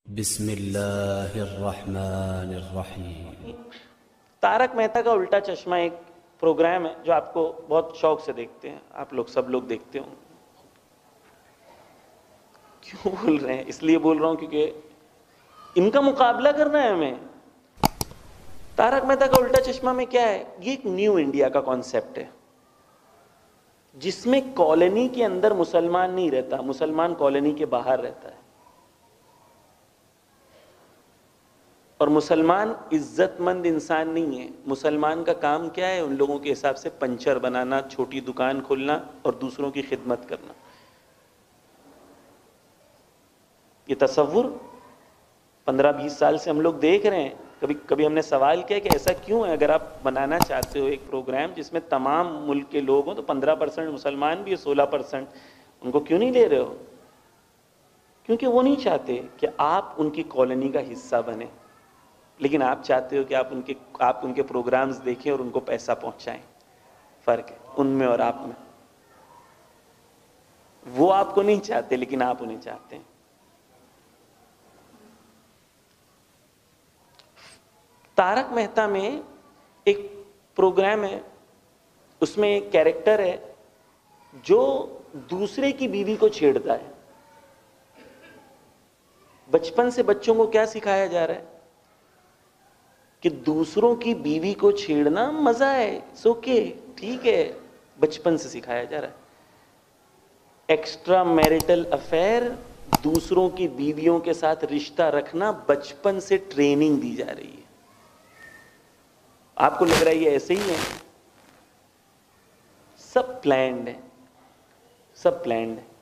बिस्मिल्लाहिर्रहमानिर्रहीम। तारक मेहता का उल्टा चश्मा एक प्रोग्राम है जो आपको बहुत शौक से देखते हैं, आप लोग सब लोग देखते हो। क्यों बोल रहे हैं? इसलिए बोल रहा हूं क्योंकि इनका मुकाबला करना है हमें। तारक मेहता का उल्टा चश्मा में क्या है? ये एक न्यू इंडिया का कॉन्सेप्ट है जिसमें कॉलोनी के अंदर मुसलमान नहीं रहता, मुसलमान कॉलोनी के बाहर रहता है। और मुसलमान इज्जतमंद इंसान नहीं है। मुसलमान का काम क्या है? उन लोगों के हिसाब से पंचर बनाना, छोटी दुकान खोलना और दूसरों की खिदमत करना। ये तसव्वुर 15-20 साल से हम लोग देख रहे हैं। कभी कभी हमने सवाल किया कि ऐसा क्यों है? अगर आप बनाना चाहते हो एक प्रोग्राम जिसमें तमाम मुल्क के लोग हों तो 15% मुसलमान भी है, 16%, उनको क्यों नहीं ले रहे हो? क्योंकि वो नहीं चाहते कि आप उनकी कॉलोनी का हिस्सा बने, लेकिन आप चाहते हो कि आप उनके प्रोग्राम्स देखें और उनको पैसा पहुंचाएं। फर्क है उनमें और आप में। वो आपको नहीं चाहते लेकिन आप उन्हें चाहते हैं। तारक मेहता में एक प्रोग्राम है, उसमें एक कैरेक्टर है जो दूसरे की बीवी को छेड़ता है। बचपन से बच्चों को क्या सिखाया जा रहा है कि दूसरों की बीवी को छेड़ना मजा है, ओके, ठीक है, बचपन से सिखाया जा रहा है। एक्स्ट्रा मैरिटल अफेयर, दूसरों की बीवियों के साथ रिश्ता रखना बचपन से ट्रेनिंग दी जा रही है। आपको लग रहा है ये ऐसे ही है? सब प्लान्ड है, सब प्लान्ड है।